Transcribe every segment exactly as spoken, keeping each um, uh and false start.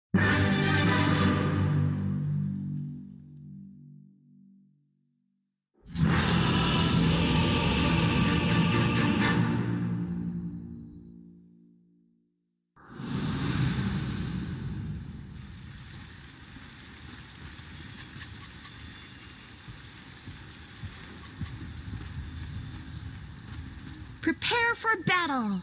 Prepare for battle!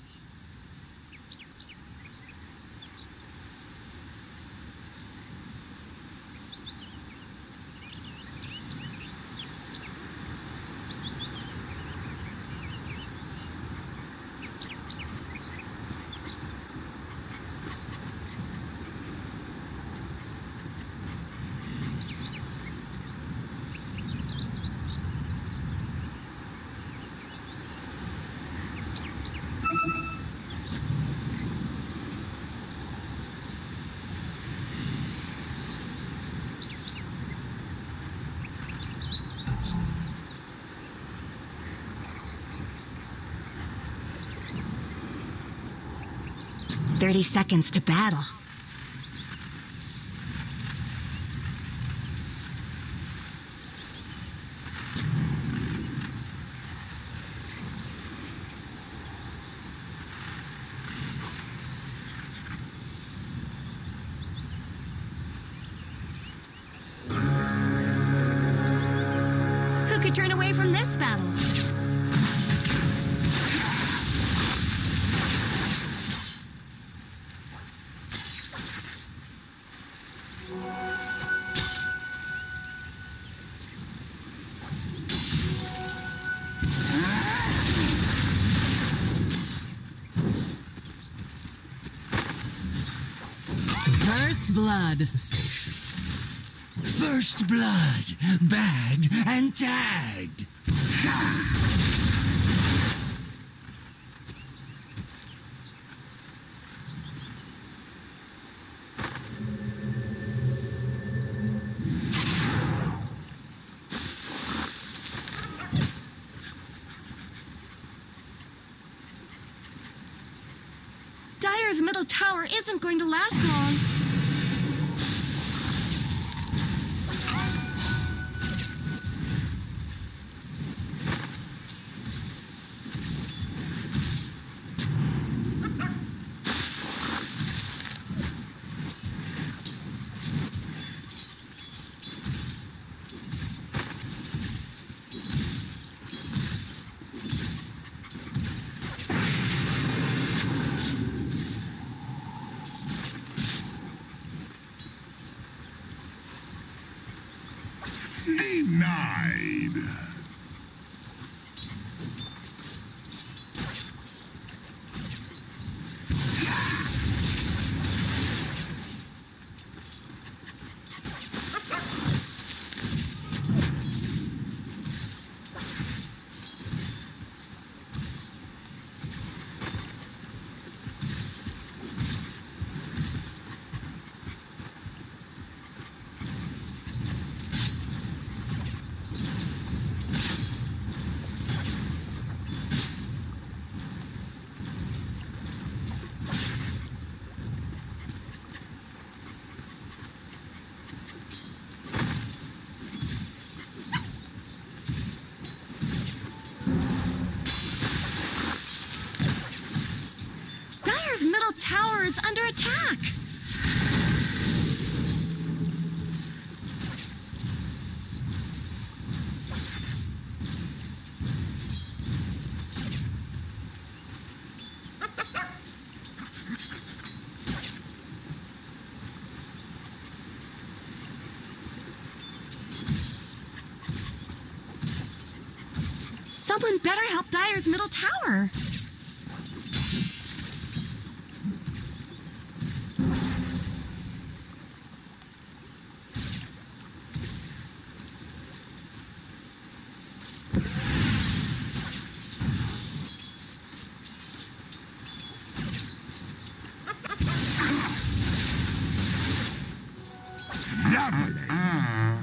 Thirty seconds to battle. Who could turn away from this battle? First blood. First blood, bagged and tagged. Dire's middle tower isn't going to last long. Denied. Tower is under attack! Someone better help Dire's middle tower! Lovely. Mm.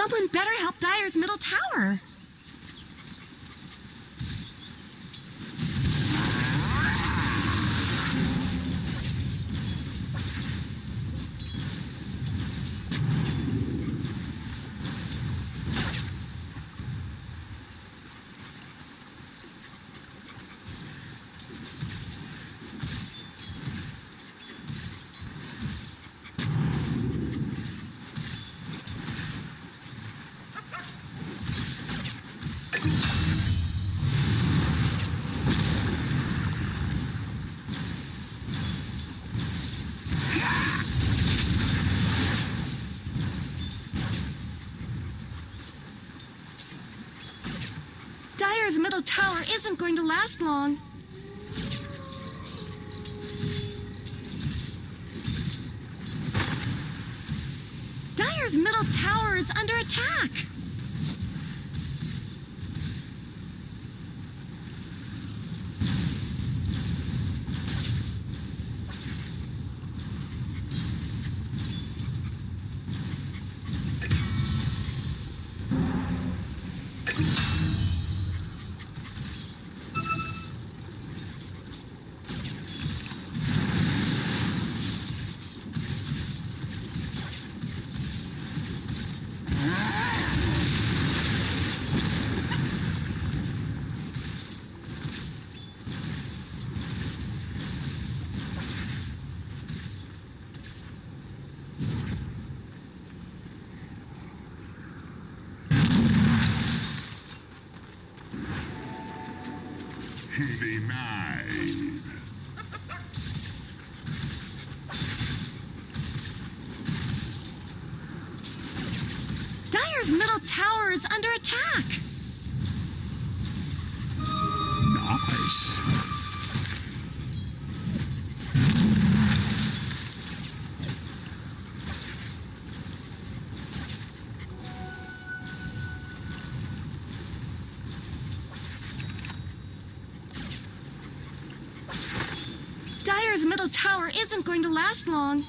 Someone better help Dyer's middle tower. Dyer's middle tower isn't going to last long. Dyer's middle tower is under attack. Denied. Dyer's middle tower is under attack. Nice. Dyer's middle tower isn't going to last long.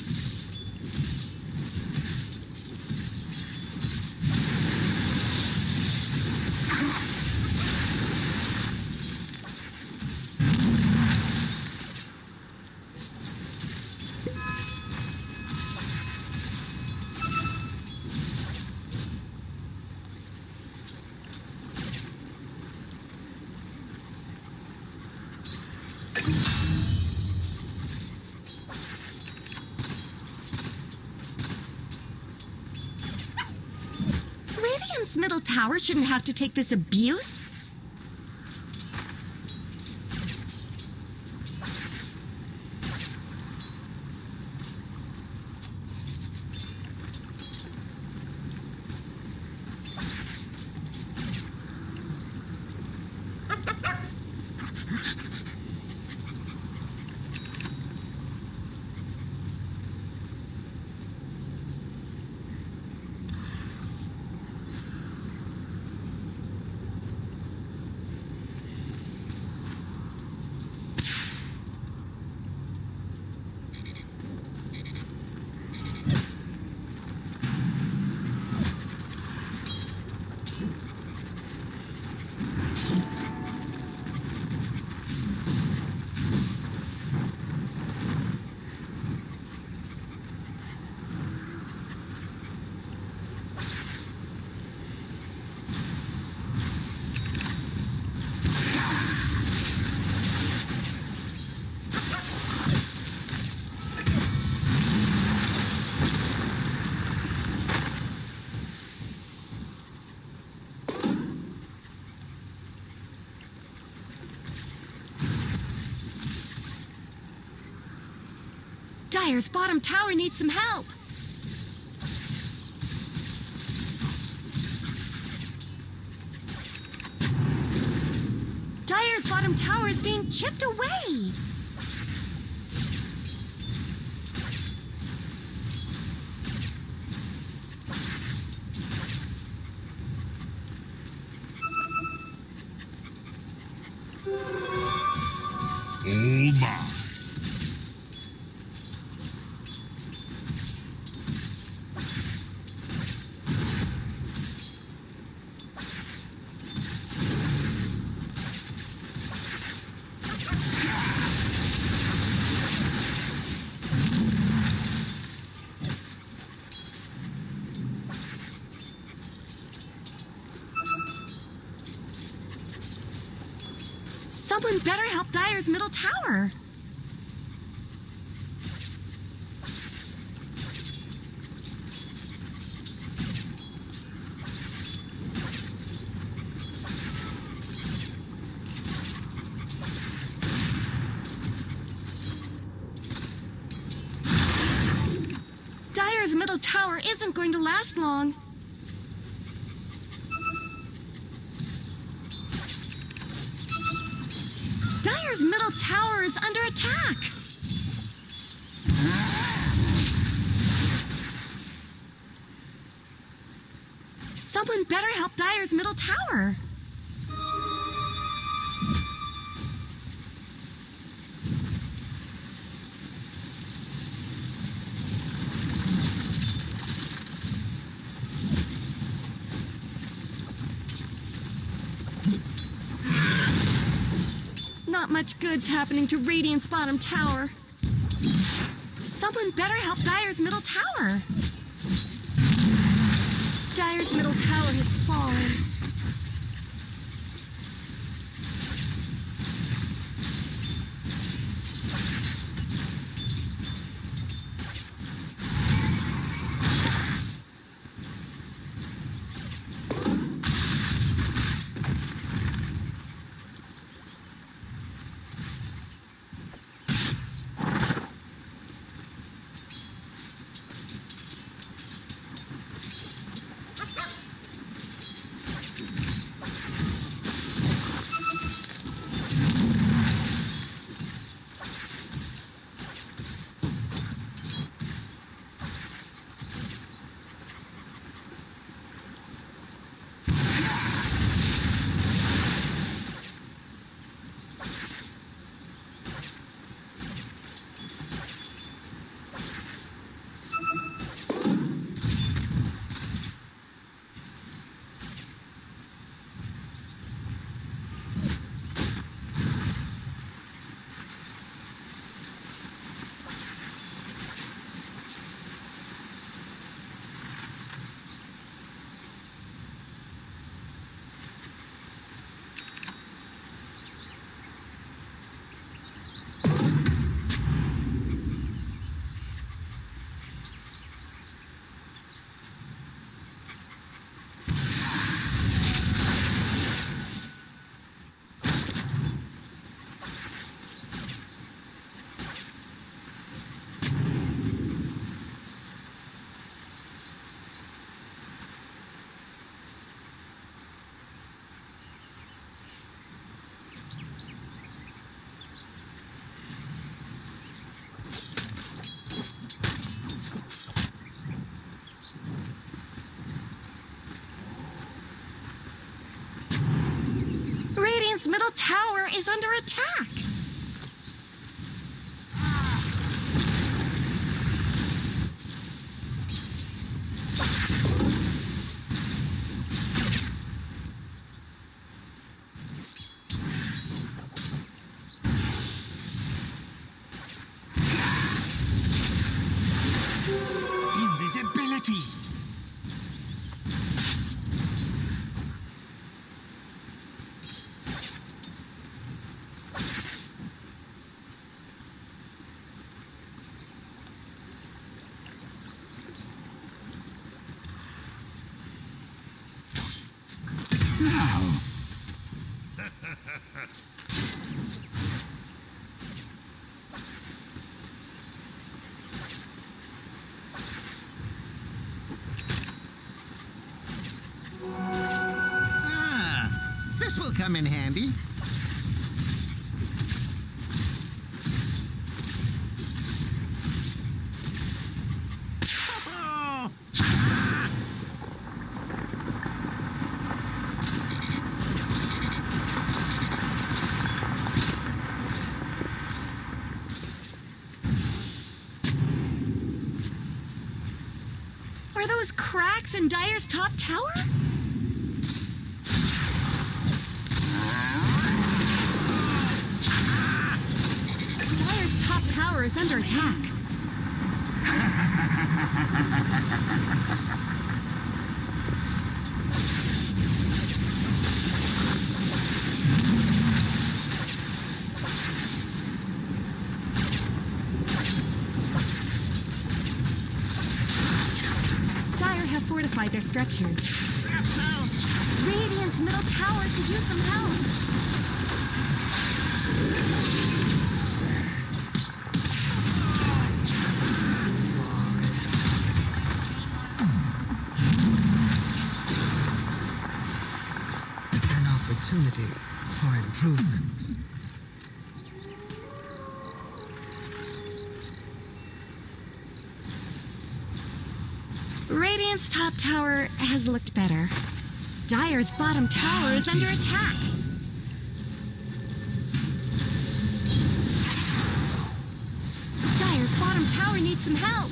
Radiant's middle tower shouldn't have to take this abuse. Dyer's bottom tower needs some help. Dyer's bottom tower is being chipped away. All mine. Someone better help Dyer's middle tower. Dyer's middle tower isn't going to last long. Dyer's middle tower is under attack. Someone better help Dyer's middle tower. Not much good's happening to Radiant's bottom tower. Someone better help Dyer's middle tower. Dyer's middle tower has fallen. Radiant's middle tower is under attack. Invisibility. Now. Ah, this will come in handy. Are those cracks in Dyer's top tower? Dyer's top tower is under attack. fortified their structures. Radiant's middle tower could use some help. As far as I can see. An opportunity for improvement. Radiant's top tower has looked better. Dire's bottom tower is under attack. Dire's bottom tower needs some help.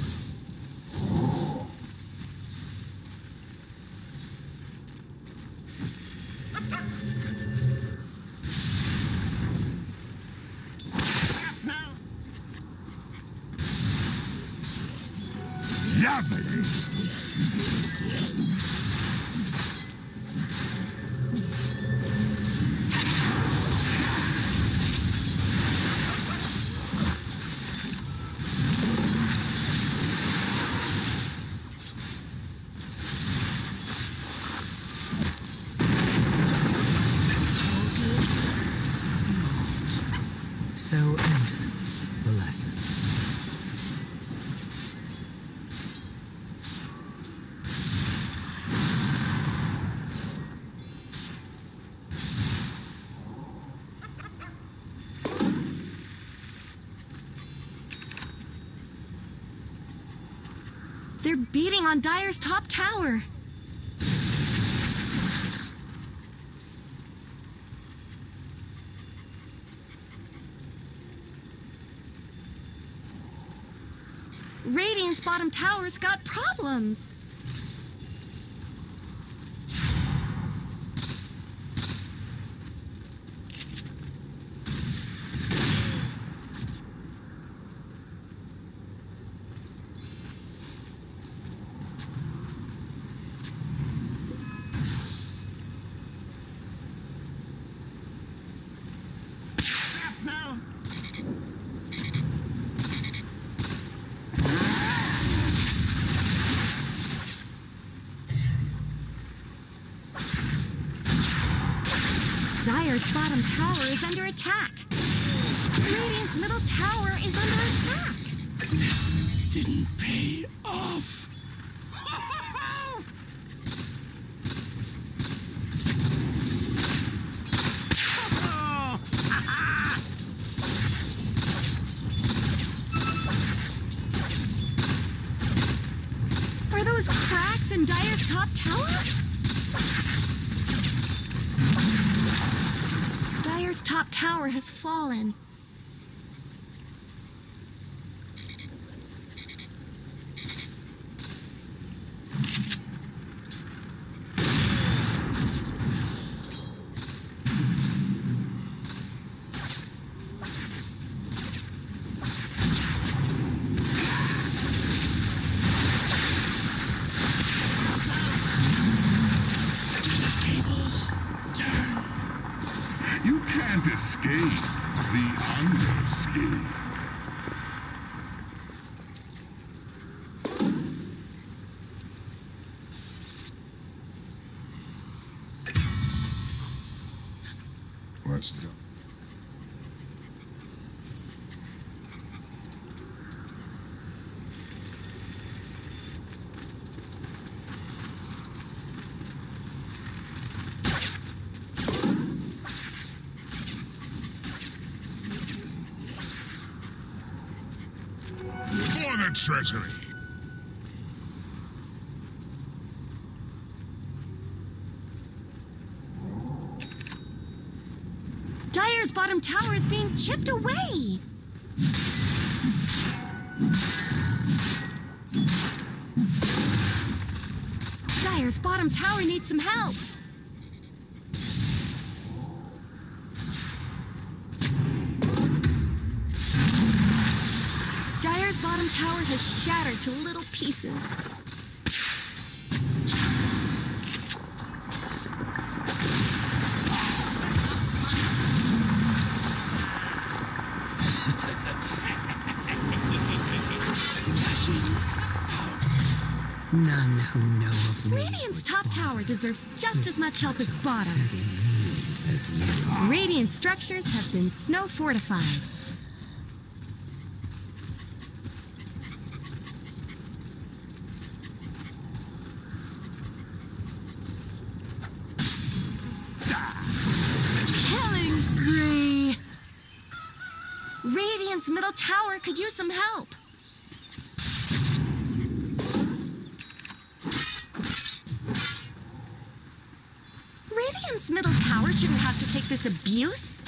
Lovely. So ended the lesson. They're beating on Dire's top tower. Radiant's bottom tower's got problems. Now. Dire's bottom tower is under attack. Radiant's middle tower is under attack. Didn't pay off. Are those cracks in Dire's top tower? Dire's top tower has fallen. You can't escape the underscape. What's done? For the treasury. Dire's bottom tower is being chipped away. Dire's bottom tower needs some help. Dire's bottom tower has shattered to little pieces. None who know of Enough need Radiant's would top bother tower deserves just with as much help as such bottom. upsetting needs as you are. Radiant structures have been snow fortified. Killing spree! Radiant's middle tower could use some help. Radiant's middle tower shouldn't have to take this abuse.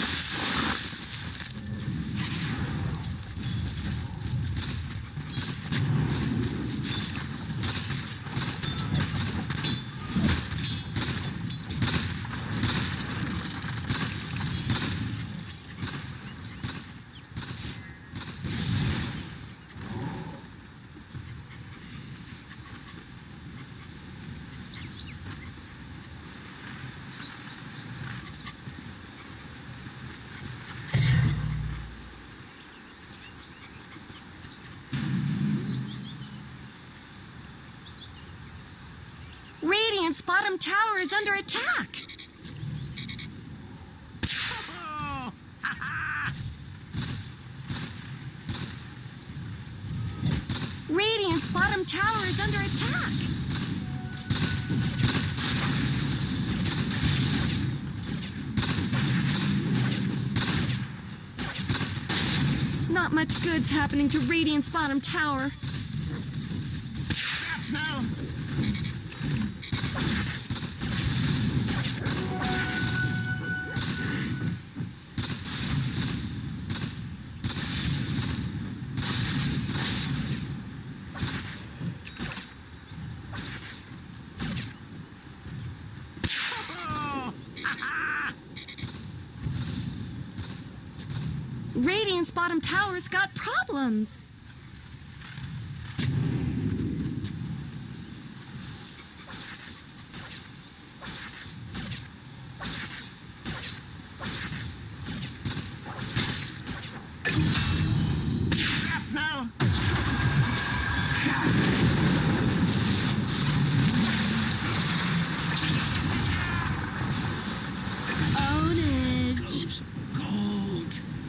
Radiant's bottom tower is under attack. Radiant's bottom tower is under attack. Not much good's happening to Radiant's bottom tower. Now, Radiant's bottom tower's got problems. now. Ownage. Cold.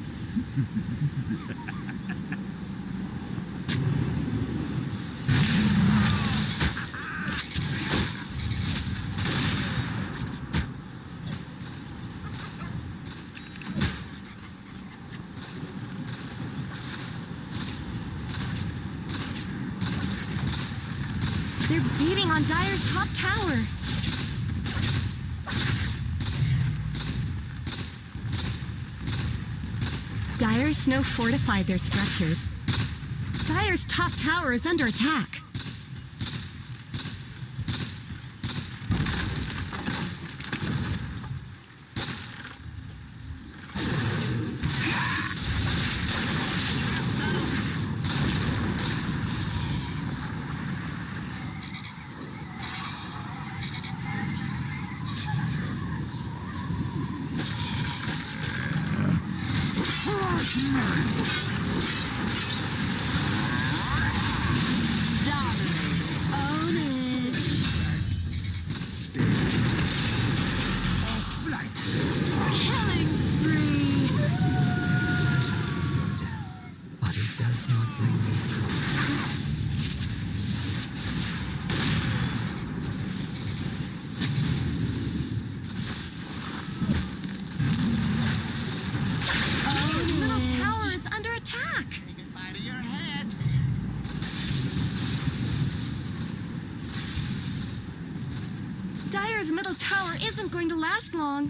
They're beating on Dire's top tower. Dire snow fortified their structures. Dire's top tower is under attack. Ownage. Killing spree. Take pleasure in your death, but it does not bring me sorrow. Dire's middle tower is under attack. Take it by to your head. Dire's middle tower isn't going to last long.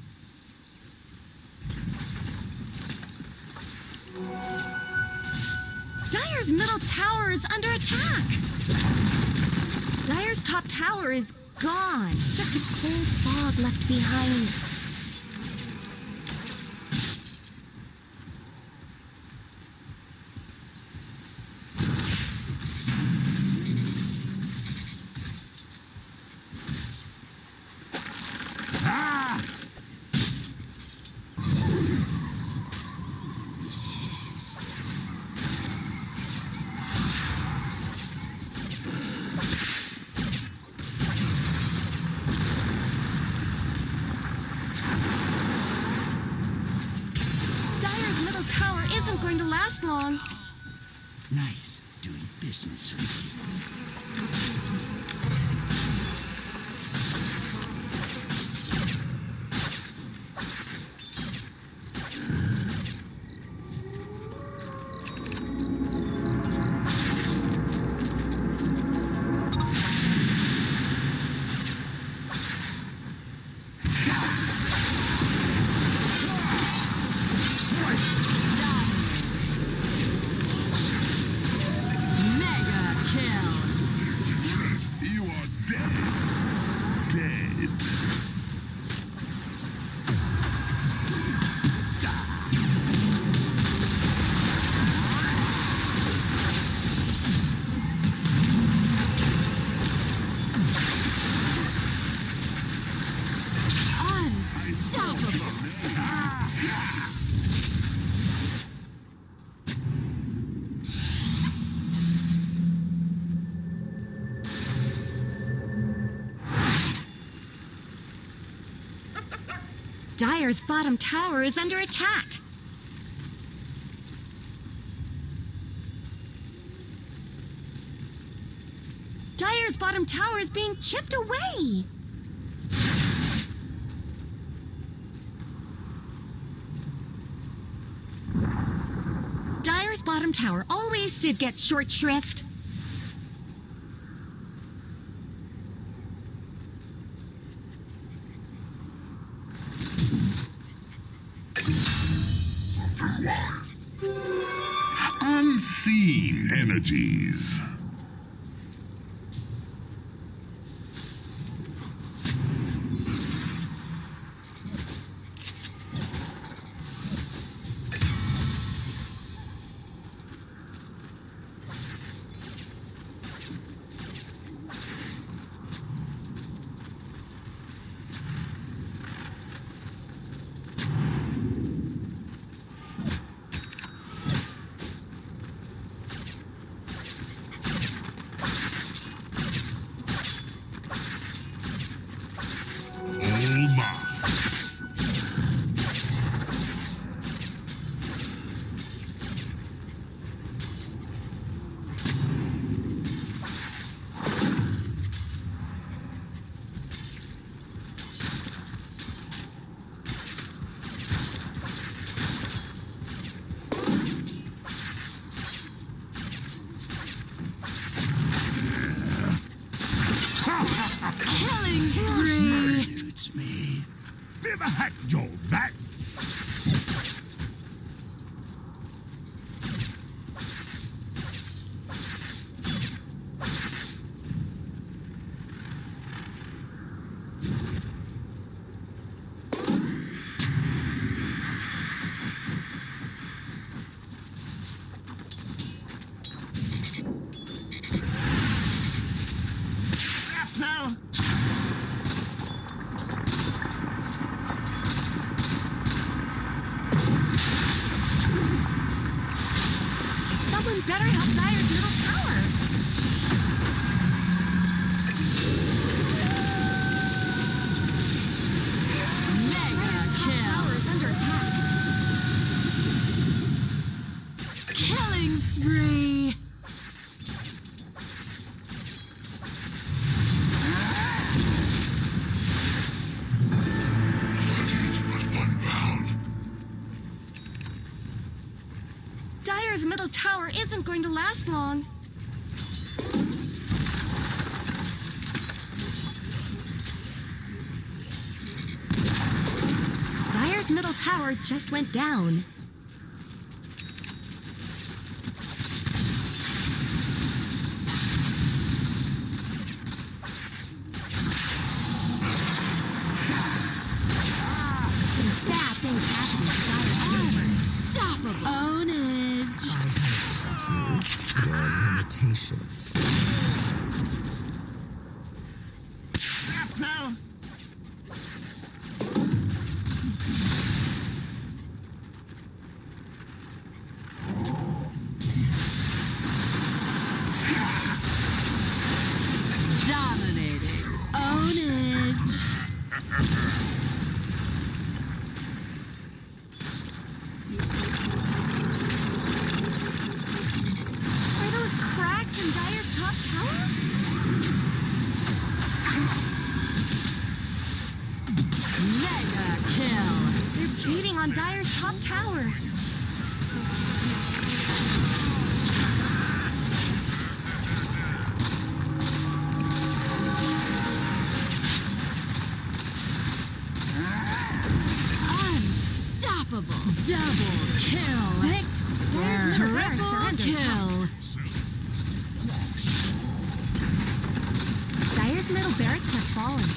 Dire's middle tower is under attack. Dire's top tower is gone. Just a cold fog left behind. tower isn't going to last long. Nice doing business with you. You are dead. Dead. Dire's bottom tower is under attack. Dire's bottom tower is being chipped away. Dire's bottom tower always did get short shrift. Unseen energies. Killing spree! It's me. Never had your back. Now. Someone better help Dire's middle tower. Dire's top tower is under attack. Killing spree! Dire's middle tower isn't going to last long. Dire's middle tower just went down. Some bad things happening to Dire's middle. Unstoppable. Ownage. I have taught you your limitations. Up now. Dominating. Ownage. on Dire's top tower. Unstoppable. Double kill. Dire's middle barracks Triple are under attack. kill. Dire's middle barracks have fallen.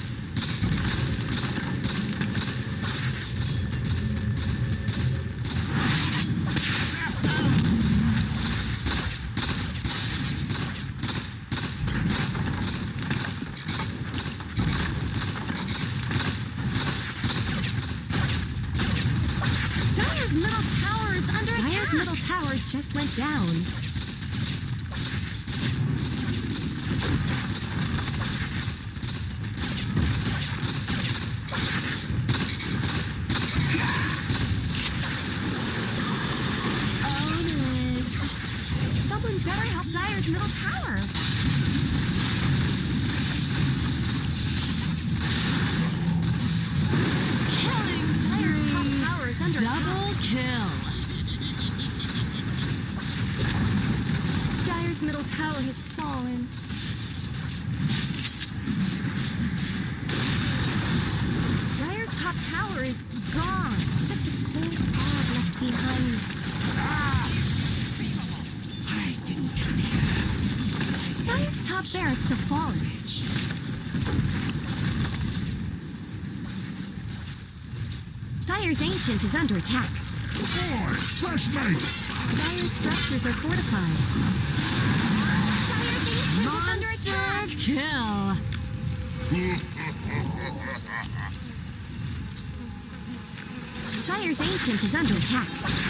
Dire's middle tower is under attack. Dire's middle tower just went down. Someone better help Dire's middle tower. Killing Dire's top spree. tower is under attack. Double kill. Dire's middle tower has fallen. Dire's top tower is gone. Just a cold fog left behind. I didn't come here to see my Dire's top barracks have fallen. rich. Dire's ancient is under attack. Boy, fresh mate! Dire's structures are fortified. Dire's ancient is under Monster attack. kill. Dire's ancient is under attack.